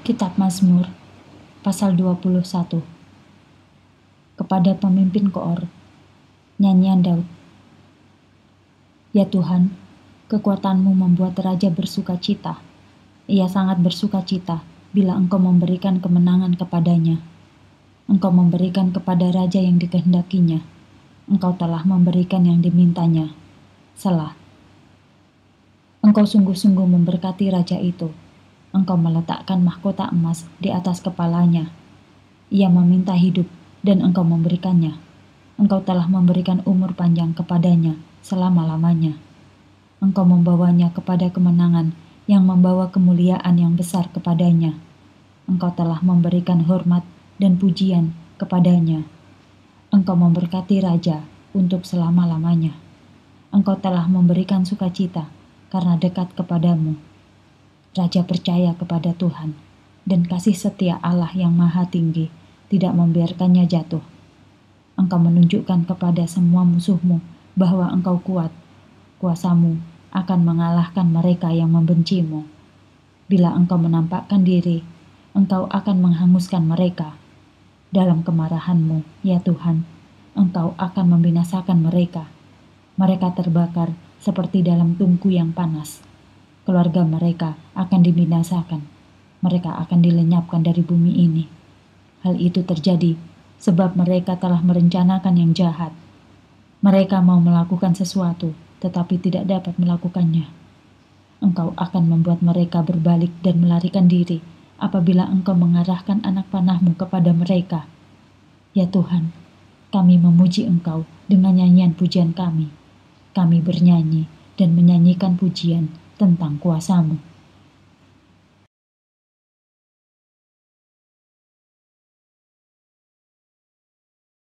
Kitab Mazmur, pasal 21. Kepada pemimpin Koor, nyanyian Daud. Ya Tuhan, kekuatan-Mu membuat raja bersuka cita. Ia sangat bersuka cita bila Engkau memberikan kemenangan kepadanya. Engkau memberikan kepada raja yang dikehendakinya. Engkau telah memberikan yang dimintanya. Selah. Engkau sungguh-sungguh memberkati raja itu. Engkau meletakkan mahkota emas di atas kepalanya. Ia meminta hidup dan Engkau memberikannya. Engkau telah memberikan umur panjang kepadanya selama-lamanya. Engkau membawanya kepada kemenangan yang membawa kemuliaan yang besar kepadanya. Engkau telah memberikan hormat dan pujian kepadanya. Engkau memberkati raja untuk selama-lamanya. Engkau telah memberikan sukacita karena dekat kepadamu. Raja percaya kepada Tuhan, dan kasih setia Allah yang Maha Tinggi tidak membiarkannya jatuh. Engkau menunjukkan kepada semua musuhmu bahwa Engkau kuat. Kuasamu akan mengalahkan mereka yang membencimu. Bila Engkau menampakkan diri, Engkau akan menghanguskan mereka. Dalam kemarahan-Mu, ya Tuhan, Engkau akan membinasakan mereka. Mereka terbakar seperti dalam tungku yang panas. Keluarga mereka akan dibinasakan. Mereka akan dilenyapkan dari bumi ini. Hal itu terjadi sebab mereka telah merencanakan yang jahat. Mereka mau melakukan sesuatu, tetapi tidak dapat melakukannya. Engkau akan membuat mereka berbalik dan melarikan diri apabila Engkau mengarahkan anak panah-Mu kepada mereka. Ya Tuhan, kami memuji Engkau dengan nyanyian pujian kami. Kami bernyanyi dan menyanyikan pujian tentang kuasa-Mu.